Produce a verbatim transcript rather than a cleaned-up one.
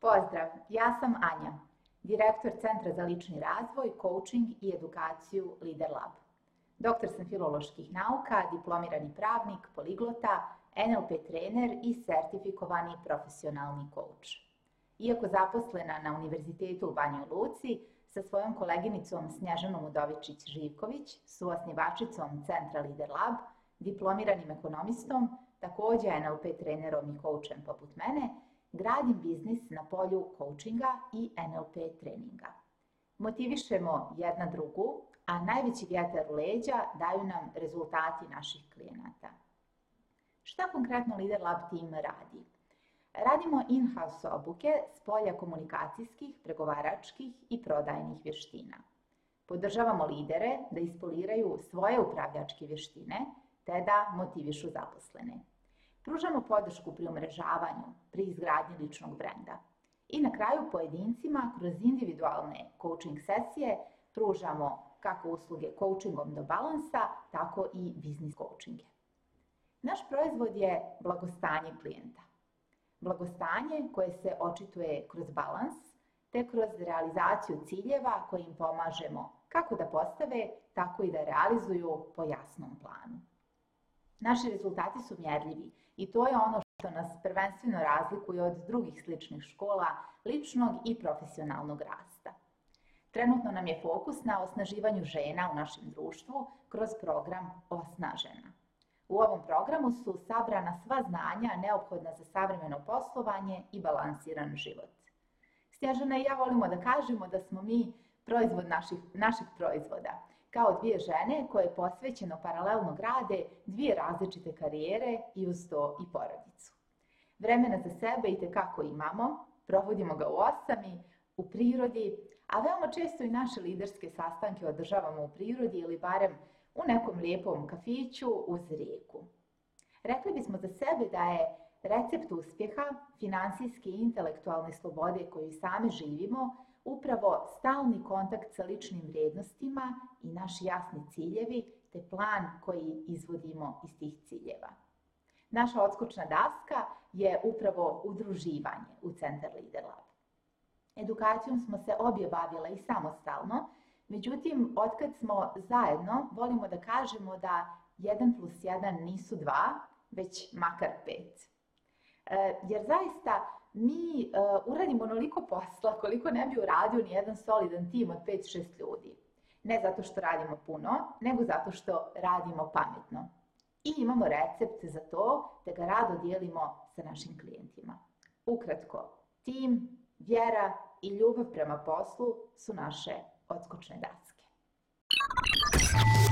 Pozdrav, ja sam Anja, direktor Centra za lični razvoj, coaching i edukaciju Lider Lab. Doktor sam filoloških nauka, diplomirani pravnik, poliglota, en el pe trener i sertifikovani profesionalni coach. Iako zaposlena na Univerzitetu u Banjoj Luci, sa svojom koleginicom Snježanom Udovičić-Živković, suosnivačicom Centra Lider Lab, diplomiranim ekonomistom, takođe en el pe trenerom i coachem poput mene, gradim biznis na polju coachinga i en el pe treninga. Motivišemo jedna drugu, a najveći vjetar u leđa daju nam rezultati naših klijenata. Šta konkretno Lider Lab tim radi? Radimo in-house obuke s polja komunikacijskih, pregovaračkih i prodajnih vještina. Podržavamo lidere da ispoliraju svoje upravljačke vještine te da motivišu zaposlene. Pružamo podršku pri umrežavanju, pri izgradnji ličnog brenda. I na kraju pojedincima kroz individualne coaching sesije pružamo kako usluge coachingom do balansa, tako i biznis coachinge. Naš proizvod je blagostanje klijenta. Blagostanje koje se očituje kroz balans, te kroz realizaciju ciljeva koje im pomažemo kako da postave, tako i da realizuju po jasnom planu. Naši rezultati su mjerljivi i to je ono što nas prvenstveno razlikuje od drugih sličnih škola ličnog i profesionalnog rasta. Trenutno nam je fokus na osnaživanju žena u našem društvu kroz program Osnažena. U ovom programu su sabrana sva znanja neophodna za savremeno poslovanje i balansiran život. Snježana i ja volimo da kažemo da smo mi proizvod naših, naših proizvoda, kao dvije žene koje posvećeno paralelno grade dvije različite karijere i uz to i porodicu. Vremena za sebe itekako imamo, provodimo ga u osami, u prirodi, a veoma često i naše liderske sastanke održavamo u prirodi ili barem u nekom lijepom kafiću uz rijeku. Rekli bismo za sebe da je recept uspjeha, finansijske i intelektualne slobode koju sami živimo, upravo stalni kontakt sa ličnim vrijednostima i naši jasni ciljevi, te plan koji izvodimo iz tih ciljeva. Naša odskočna daska je upravo udruživanje u Centar Lider Lab. Edukacijom smo se obje bavile i samostalno, međutim, otkad smo zajedno, volimo da kažemo da jedan plus jedan nisu dva, već makar pet. E, jer zaista mi uh, uradimo onoliko posla koliko ne bi uradio ni jedan solidan tim od pet šest ljudi. Ne zato što radimo puno, nego zato što radimo pametno. I imamo recept za to da ga rado dijelimo sa našim klijentima. Ukratko, tim, vjera i ljubav prema poslu su naše odskočne daske.